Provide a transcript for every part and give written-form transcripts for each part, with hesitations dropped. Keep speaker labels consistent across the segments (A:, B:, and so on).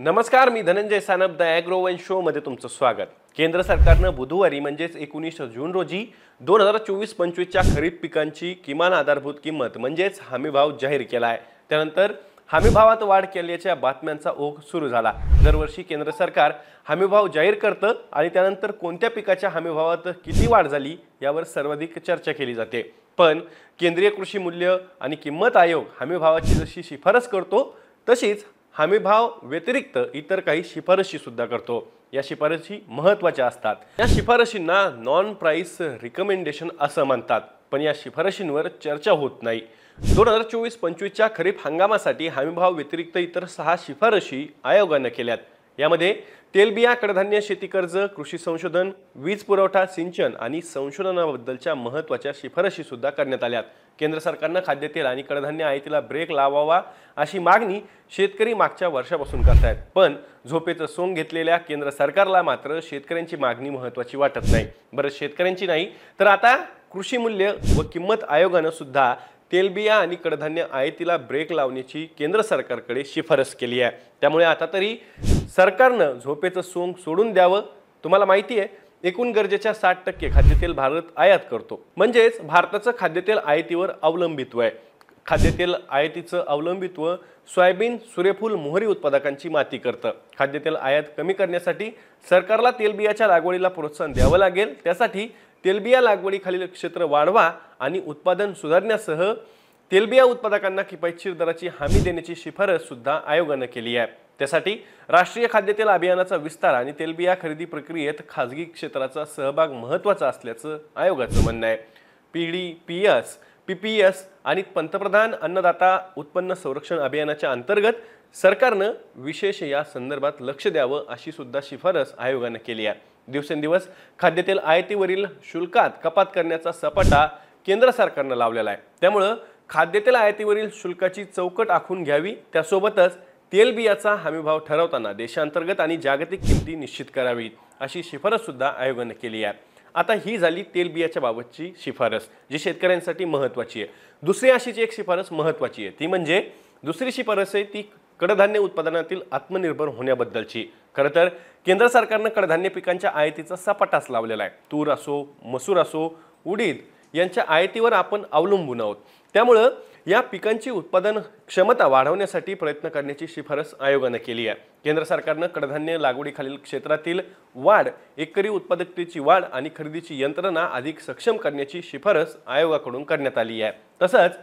A: नमस्कार, मी Dhananjay Sanap the Agrowon show मध्ये तुमचं स्वागत। केंद्र सरकारनं बुधवारी म्हणजेच 19 जून रोजी 2024-25च्या खरीप पिकांची किमान आधारभूत किंमत म्हणजेच हमीभाव जाहीर केला आहे। त्यानंतर हमीभावात वाढ केल्याच्या बातम्यांचा ओघ सुरू झाला। दरवर्षी केंद्र सरकार हमीभाव जाहीर करतं आणि त्यानंतर कोणत्या पिकाच्या हमीभावात किती वाढ झाली यावर सर्वाधिक चर्चा केली जाते। पण केंद्रीय कृषी मूल्य आणि किंमत आयोग हमीभावाची जशी शिफारस करतो तशीच हमीभाव व्यतिरिक्त इतर काही शिफारशी सुद्धा करतो। या शिफारशी महत्त्वाच्या असतात। या शिफारशींना नॉन प्राइस रिकमेंडेशन असं म्हणतात, पण या शिफारशींवर चर्चा होत नाही। 2024-25च्या खरीप हंगामासाठी हमीभाव व्यतिरिक्त इतर 6 शिफारशी आयोगाने केल्यात। यामध्ये तेलबिया, कडधान्य, शेती कर्ज, कृषी संशोधन, वीज पुरवठा, सिंचन आणि संशोधनाबद्दलच्या महत्त्वाच्या शिफारशी सुद्धा करण्यात आल्यात। केंद्र सरकारने खाद्यतेल आणि कडधान्य आयातीला ब्रेक लावावा अशी मागणी शेतकरी मागच्या वर्षापासून करतायत, पण झोपेचं सोंग घेतलेल्या केंद्र सरकारला मात्र शेतकऱ्यांची मागणी महत्त्वाची वाटत नाही। बरं, शेतकऱ्यांची नाही तर आता कृषी मूल्य व किंमत आयोगाने सुद्धा तेलबिया आणि कडधान्य आयातीला ब्रेक लावण्याची केंद्र सरकारकडे शिफारस केली आहे। त्यामुळे आता तरी सरकारनं झोपेचं सोंग सोडून द्यावं। तुम्हाला माहिती आहे, एकूण गरजेच्या 60% खाद्यतेल भारत आयात करतो, म्हणजेच भारताचं खाद्यतेल आयातीवर अवलंबित्व आहे। खाद्यतेल आयातीचं अवलंबित्व सोयाबीन, सूर्यफूल, मोहरी उत्पादकांची माती करतं। खाद्यतेल आयात कमी करण्यासाठी सरकारला तेलबियाच्या लागवडीला प्रोत्साहन द्यावं लागेल। त्यासाठी तेलबिया लागवडीखालील क्षेत्र वाढवा आणि उत्पादन सुधारण्यासह तेलबिया उत्पादकांना किफायतशीर दराची हमी देण्याची शिफारस सुद्धा आयोगाने केली आहे। त्यासाठी राष्ट्रीय खाद्यतेल अभियानाचा विस्तार आणि तेलबिया खरेदी प्रक्रियेत खासगी क्षेत्राचा सहभाग महत्त्वाचा असल्याचं आयोगाचं म्हणणं आहे। पीडीपीएस, पीपीएस आणि पंतप्रधान अन्नदाता उत्पन्न संरक्षण अभियानाच्या अंतर्गत सरकारनं विशेष या संदर्भात लक्ष द्यावं अशी सुद्धा शिफारस आयोगाने केली आहे। दिवसेंदिवस खाद्यतेल आयातीवरील शुल्कात कपात करण्याचा सपाटा केंद्र सरकारने लावलेला आहे। त्यामुळे खाद्यतेल आयातीवरील शुल्काची चौकट आखून घ्यावी। त्यासोबतच तेलबियाचा हमीभाव ठरवताना देशांतर्गत आणि जागतिक किमती निश्चित करावीत अशी शिफारस सुद्धा आयोगाने केली आहे। आता ही झाली तेलबियाच्या बाबतची शिफारस, जी शेतकऱ्यांसाठी महत्त्वाची आहे। दुसरी अशीच एक शिफारस महत्त्वाची आहे, ती म्हणजे दुसरी शिफारस आहे ती कडधान्य उत्पादनातील आत्मनिर्भर होण्याबद्दलची। खरं तर केंद्र सरकारने कडधान्य पिकांच्या आयातीचा सपाटाच लावलेला आहे। तूर असो, मसूर असो, उडीद यांच्या आयातीवर आपण अवलंबून आहोत। त्यामुळे या पिकांची उत्पादन क्षमता वाढवण्यासाठी प्रयत्न करण्याची शिफारस आयोगाने केली आहे। केंद्र सरकारने कडधान्य लागवडीखालील क्षेत्रातील वाढ, एकरी उत्पादकतेची वाढ आणि खरेदीची यंत्रणा अधिक सक्षम करण्याची शिफारस आयोगाकडून करण्यात आली आहे। तसंच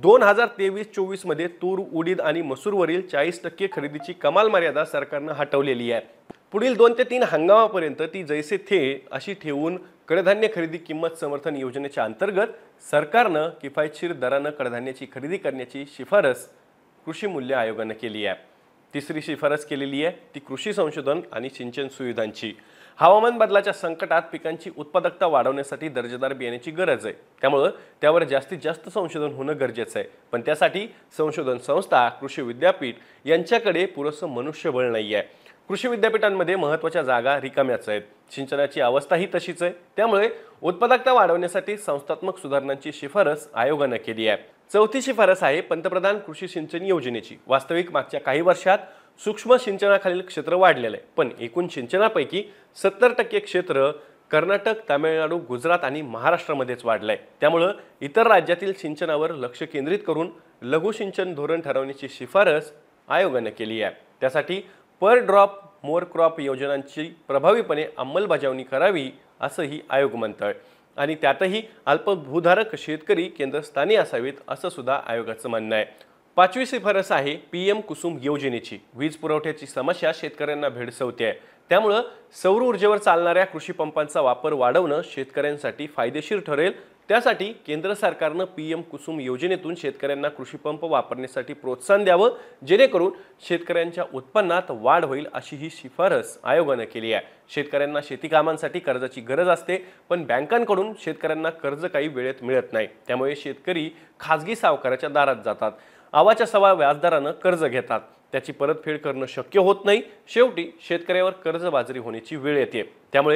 A: 2023-24 मध्ये तूर, उडीद आणि मसूरवरील 40% खरेदीची कमाल मर्यादा सरकारने हटवलेली आहे। पुढील 2 ते 3 हंगामापर्यंत ती जैसे थे अशी ठेवून कडधान्य खरेदी किंमत समर्थन योजनेच्या अंतर्गत सरकारनं किफायतशीर दराने कडधान्याची खरेदी करण्याची शिफारस कृषी मूल्य आयोगाने केली आहे। तिसरी शिफारस केलेली आहे ती कृषी संशोधन आणि सिंचन सुविधांची। हवामान बदलाच्या संकटात पिकांची उत्पादकता वाढवण्यासाठी दर्जेदार बियाण्याची गरज आहे। त्यामुळे त्यावर जास्तीत जास्त संशोधन होणं गरजेचं आहे, पण त्यासाठी संशोधन संस्था, कृषी विद्यापीठ यांच्याकडे पुरेसं मनुष्यबळ नाही आहे। कृषी विद्यापीठांमध्ये महत्त्वाच्या जागा रिकाम्याच आहेत। सिंचनाची अवस्थाही तशीच आहे। त्यामुळे उत्पादकता वाढवण्यासाठी संस्थात्मक सुधारणांची शिफारस आयोगाने केली आहे। चौथी शिफारस आहे पंतप्रधान कृषी सिंचन योजनेची। वास्तविक मागच्या काही वर्षात सूक्ष्म सिंचनाखालील क्षेत्र वाढलेलं आहे, पण एकूण सिंचनापैकी 70% क्षेत्र कर्नाटक, तामिळनाडू, गुजरात आणि महाराष्ट्रामध्येच वाढलंय। त्यामुळे इतर राज्यातील सिंचनावर लक्ष केंद्रित करून लघु सिंचन धोरण ठरवण्याची शिफारस आयोगाने केली आहे। त्यासाठी पर ड्रॉप मोर क्रॉप योजनांची प्रभावीपणे अंमलबजावणी करावी असंही आयोग म्हणतोय आणि त्यातही अल्पभूधारक शेतकरी केंद्रस्थानी असावेत असं सुद्धा आयोगाचं म्हणणं आहे। 5वी शिफारस आहे पीएम कुसुम योजनेची। वीज पुरवठ्याची समस्या शेतकऱ्यांना भेडसावते आहे। त्यामुळे सौर ऊर्जेवर चालणाऱ्या कृषी पंपांचा वापर वाढवणं शेतकऱ्यांसाठी फायदेशीर ठरेल। त्यासाठी केंद्र सरकारने पीएम कुसुम योजनेतून शेतकऱ्यांना कृषी पंप वापरण्यासाठी प्रोत्साहन द्यावं, जेणेकरून शेतकऱ्यांच्या उत्पन्नात वाढ होईल अशी ही शिफारस आयोगाने केली आहे। शेतकऱ्यांना शेती कामांसाठी कर्जाची गरज असते, पण बँकांकडून शेतकऱ्यांना कर्ज काही वेळेत मिळत नाही। त्यामुळे शेतकरी खासगी सावकाराच्या दारात जातात, आवाच्या सवा व्याजदराने कर्ज घेतात, त्याची परतफेड करणं शक्य होत नाही। शेवटी शेतकऱ्यावर कर्जबाजारी होण्याची वेळ येते। त्यामुळे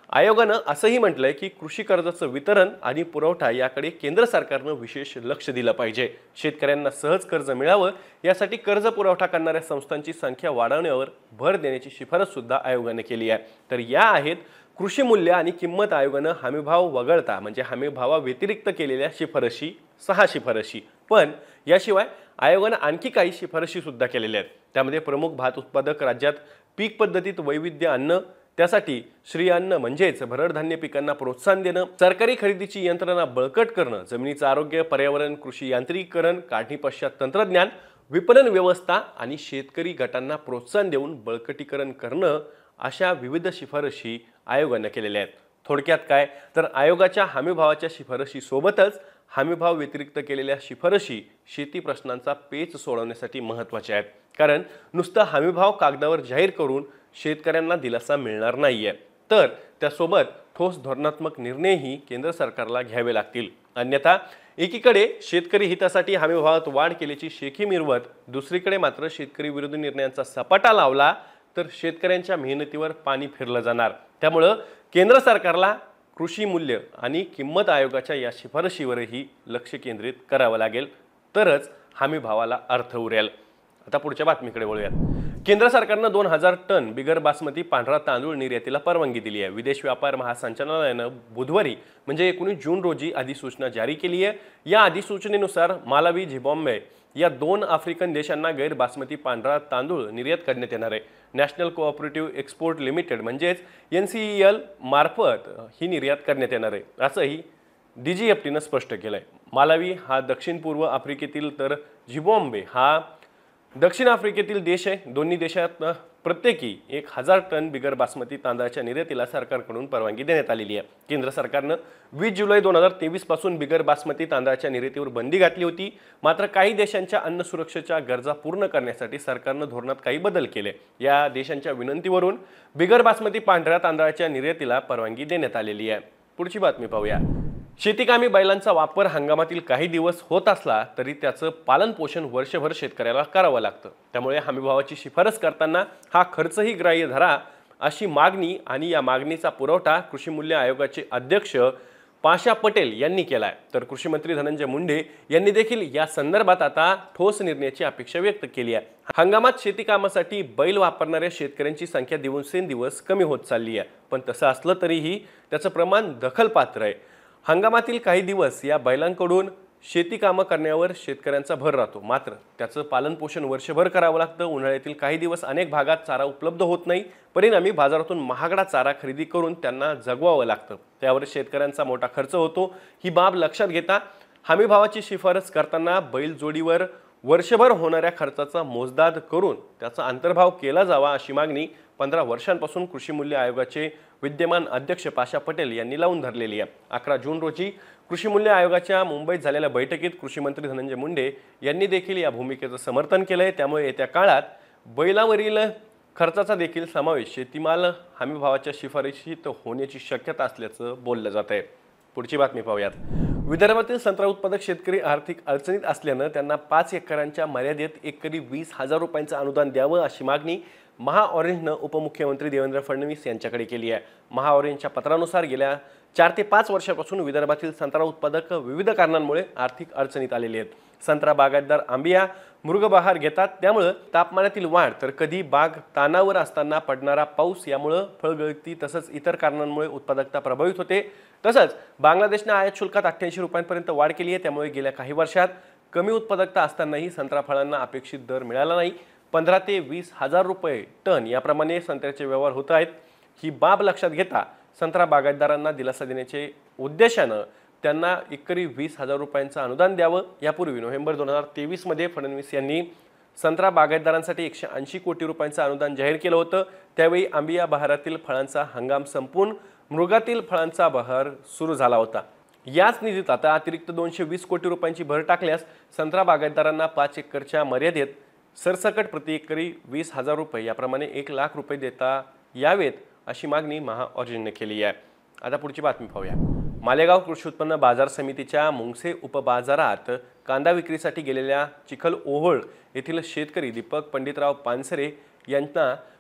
A: आयोगानं असंही म्हटलंय की कृषी कर्जाचं वितरण आणि पुरवठा याकडे केंद्र सरकारनं विशेष लक्ष दिलं पाहिजे. शेतकऱ्यांना सहज कर्ज मिळावं यासाठी कर्ज पुरवठा करणाऱ्या संस्थांची संख्या वाढवण्यावर भर देण्याची शिफारस सुद्धा आयोगाने केली आहे. तर या आहेत कृषी मूल्य आणि किंमत आयोगानं हमीभाव वगळता म्हणजे हमीभावाव्यतिरिक्त केलेल्या शिफारशी 6 शिफारशी. पण याशिवाय आयोगानं आणखी काही शिफारशी सुद्धा केलेल्या आहेत. त्यामध्ये प्रमुख भात उत्पादक राज्यात पीक पद्धतीत वैविध्य आणणं, त्यासाठी श्री अन्न म्हणजेच भरड धान्य पिकांना प्रोत्साहन देणं, सरकारी खरेदीची यंत्रणा बळकट करणं, जमिनीचं आरोग्य, पर्यावरण, कृषी यांत्रिकीकरण, काढणी पश्चात तंत्रज्ञान, विपणन व्यवस्था आणि शेतकरी गटांना प्रोत्साहन देऊन बळकटीकरण करणं अशा विविध शिफारशी आयोगानं केलेल्या आहेत. थोडक्यात काय तर आयोगाच्या हमीभावाच्या शिफारशी सोबतच हमीभाव व्यतिरिक्त केलेल्या शिफारशी शेती प्रश्नांचा पेच सोडवण्यासाठी महत्त्वाच्या आहेत. कारण नुसतं हमीभाव कागदावर जाहीर करून शेतकऱ्यांना दिलासा मिळणार नाहीये, तर त्यासोबत ठोस धोरणात्मक निर्णयही केंद्र सरकारला घ्यावे लागतील. अन्यथा एकीकडे शेतकरी हितासाठी हमीभावात वाढ केल्याची शेखी मिरवत दुसरीकडे मात्र शेतकरी विरोधी निर्णयांचा सपाटा लावला तर शेतकऱ्यांच्या मेहनतीवर पाणी फिरलं जाणार. त्यामुळं केंद्र सरकारला कृषी मूल्य आणि किंमत आयोगाच्या या शिफारशीवरही लक्ष केंद्रित करावं लागेल, तरच हमीभावाला अर्थ उरेल. आता पुढच्या बातमीकडे वळूयात. केंद्र सरकारनं 2000 टन बिगर बासमती पांढरा तांदूळ निर्यातीला परवानगी दिली आहे. विदेश व्यापार महासंचालनालयानं बुधवारी म्हणजे 19 जून रोजी अधिसूचना जारी केली आहे. या अधिसूचनेनुसार मालावी, झिम्बाब्वे या 2 आफ्रिकन देशांना गैर बासमती पांढरा तांदूळ निर्यात करण्यात येणार आहे. नॅशनल कोऑपरेटिव्ह एक्सपोर्ट लिमिटेड म्हणजेच NCEL मार्फत ही निर्यात करण्यात येणार आहे, असंही DGFTनं स्पष्ट केलंय. मालावी हा दक्षिण पूर्व आफ्रिकेतील तर झिम्बाब्वे हा दक्षिण आफ्रिकेतील देश आहे. दोन्ही देशात प्रत्येकी 1000 टन बिगर बासमती तांदळाच्या निर्यातीला सरकारकडून परवानगी देण्यात आलेली आहे. केंद्र सरकारनं 20 जुलै 2023 पासून बिगर बासमती तांदळाच्या निर्यातीवर बंदी घातली होती. मात्र काही देशांच्या अन्न सुरक्षेच्या गरजा पूर्ण करण्यासाठी सरकारनं धोरणात काही बदल केले. या देशांच्या विनंतीवरून बिगर बासमती पांढऱ्या तांदळाच्या निर्यातीला परवानगी देण्यात आलेली आहे. पुढची बातमी पाहूया. शेतीकामी बैलांचा वापर हंगामातील काही दिवस होत असला तरी त्याचं पालन पोषण वर्षभर शेतकऱ्याला करावं लागतं. त्यामुळे हमीभावाची शिफारस करताना हा खर्चही ग्राह्य धरा अशी मागणी आणि या मागणीचा पुरवठा कृषी मूल्य आयोगाचे अध्यक्ष पाशा पटेल यांनी केलाय. तर कृषी मंत्री धनंजय मुंडे यांनी देखील या संदर्भात आता ठोस निर्णयाची अपेक्षा व्यक्त केली आहे. हंगामात शेती कामासाठी बैल वापरणाऱ्या शेतकऱ्यांची संख्या दिवसेंदिवस कमी होत चालली आहे. पण तसं असलं तरीही त्याचं प्रमाण दखलपात्र आहे. हंगामातील काही दिवस या बैलांकडून शेती कामं करण्यावर शेतकऱ्यांचा भर राहतो. मात्र त्याचं पालनपोषण वर्षभर करावं लागतं. उन्हाळ्यातील काही दिवस अनेक भागात चारा उपलब्ध होत नाही. परिणामी बाजारातून महागडा चारा खरेदी करून त्यांना जगवावं लागतं. त्यावर शेतकऱ्यांचा मोठा खर्च होतो. ही बाब लक्षात घेता हमीभावाची शिफारस करताना बैल जोडीवर वर्षभर होणाऱ्या खर्चाचा मोजदाद करून त्याचा अंतर्भाव केला जावा अशी मागणी 15 वर्षांपासून कृषी मूल्य आयोगाचे विद्यमान अध्यक्ष पाशा पटेल यांनी लावून धरलेली आहे. 11 जून रोजी कृषी मूल्य आयोगाच्या मुंबईत झालेल्या बैठकीत कृषी मंत्री धनंजय मुंडे यांनी देखील या भूमिकेचं समर्थन केलंय. त्यामुळे येत्या काळात बैलावरील खर्चाचा देखील समावेश शेतीमाल हमीभावाच्या शिफारशीत होण्याची शक्यता असल्याचं बोललं जात आहे. पुढची बातमी पाहूयात. विदर्भातील संत्रा उत्पादक शेतकरी आर्थिक अडचणीत असल्यानं त्यांना 5 एकरांच्या मर्यादेत एकरी 20,000 रुपयांचं अनुदान द्यावं अशी मागणी महाऑरेंजनं उपमुख्यमंत्री देवेंद्र फडणवीस यांच्याकडे केली आहे. महाऑरेंजच्या पत्रानुसार गेल्या 4 ते 5 वर्षापासून विदर्भातील संत्रा उत्पादक विविध कारणांमुळे आर्थिक अडचणीत आलेले आहेत. संत्रा बागायतदार आंबिया मृगबहार घेतात, त्यामुळे तापमानातील वाढ तर कधी बाग तानावर असताना पडणारा पाऊस यामुळे फळगळती तसंच इतर कारणांमुळे उत्पादकता प्रभावित होते. तसंच बांगलादेशने आयात शुल्कात 88 रुपयांपर्यंत वाढ केली आहे. त्यामुळे गेल्या काही वर्षात कमी उत्पादकता असतानाही संत्रा फळांना अपेक्षित दर मिळाला नाही. 15 ते 20,000 रुपये टन याप्रमाणे संत्र्याचे व्यवहार होत आहेत. ही बाब लक्षात घेता संत्रा बागायतदारांना दिलासा देण्याचे उद्देशानं त्यांना एकरी 20,000 रुपयांचं अनुदान द्यावं. यापूर्वी नोव्हेंबर 2023 मध्ये फडणवीस यांनी संत्रा बागायतदारांसाठी 180 कोटी रुपयांचं अनुदान जाहीर केलं होतं. त्यावेळी आंबिया बहारातील फळांचा हंगाम संपून मृगातील फळांचा बहार सुरू झाला होता. याच निधीत आता अतिरिक्त 220 कोटी रुपयांची भर टाकल्यास संत्रा बागायतदारांना 5 एकरच्या मर्यादेत सरसकट प्रति एकरी 20,000 रुपये याप्रमाणे 1 लाख रुपये देता यावेत अशी मागणी महाऑरेंजने केली आहे. आता पुढची बातमी पाहूया. मालेगाव कृषी उत्पन्न बाजार समितीच्या मुंगसे उपबाजारात कांदा विक्रीसाठी गेलेल्या चिखल ओहोळ येथील शेतकरी दीपक पंडितराव पानसरे यांना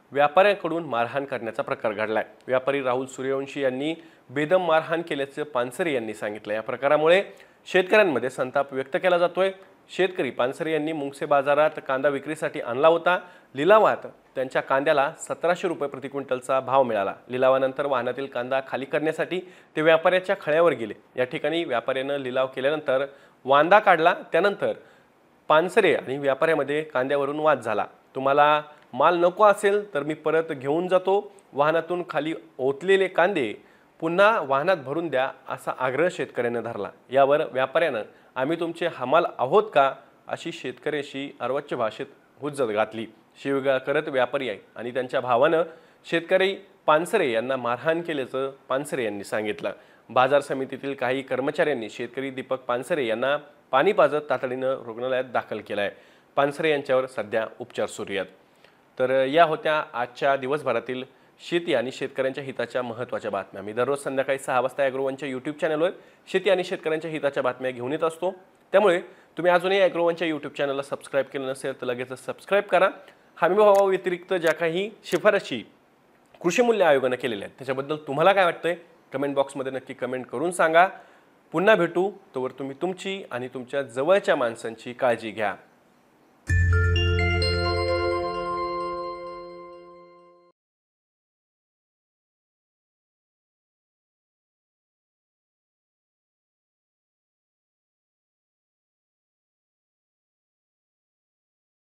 A: व्यापाऱ्यांकडून मारहाण करण्याचा प्रकार घडलाय। व्यापारी राहुल सूर्यवंशी यांनी बेदम मारहाण केल्याचं पानसरे यांनी सांगितलं। या प्रकारामुळे शेतकऱ्यांमध्ये संताप व्यक्त केला जातोय। शेतकरी पानसरे यांनी मुंगसे बाजारात कांदा विक्रीसाठी आणला होता। लिलावात त्यांच्या कांद्याला 1700 रुपये प्रति क्विंटलचा भाव मिळाला। लिलावानंतर वाहनातील कांदा खाली करण्यासाठी ते व्यापाऱ्याच्या खळ्यावर गेले। या ठिकाणी व्यापाऱ्यानं लिलाव केल्यानंतर वांदा काढला। त्यानंतर पानसरे आणि व्यापाऱ्यामध्ये कांद्यावरून वाद झाला। तुम्हाला माल नको असेल तर मी परत घेऊन जातो, वाहनातून खाली ओतलेले कांदे पुन्हा वाहनात भरून द्या असा आग्रह शेतकऱ्यानं धरला। यावर व्यापाऱ्यानं आम्ही तुमचे हमाल आहोत का अशी शेतकऱ्याशी अर्वाच्य भाषेत हुज्जत घातली। शिवीगाळ करत व्यापारी आणि त्यांच्या भावानं शेतकरी पानसरे यांना मारहाण केल्याचं पानसरे यांनी सांगितलं। बाजार समितीतील काही कर्मचाऱ्यांनी शेतकरी दीपक पानसरे यांना पाणी पाजत तातडीनं रुग्णालयात दाखल केलं आहे। पानसरे यांच्यावर सध्या उपचार सुरू आहेत। तर या होत्या आजच्या दिवसभरातील शेती आणि शेतकऱ्यांच्या हिताच्या महत्त्वाच्या बातम्या। मी दररोज संध्याकाळी 6 वाजता ॲग्रोवनच्या यूट्यूब चॅनलवर शेती आणि शेतकऱ्यांच्या हिताच्या बातम्या घेऊन येत असतो। त्यामुळे तुम्ही अजूनही ॲग्रोवनच्या यूट्यूब चॅनलला सबस्क्राईब केलं नसेल तर लगेच सबस्क्राईब करा। हमीभावा व्यतिरिक्त ज्या काही शिफारशी कृषी मूल्य आयोगाने केलेल्या आहेत त्याच्याबद्दल तुम्हाला काय वाटतंय कमेंट बॉक्समध्ये नक्की कमेंट करून सांगा। पुन्हा भेटू, तोवर तुम्ही तुमची आणि तुमच्या जवळच्या माणसांची काळजी घ्या।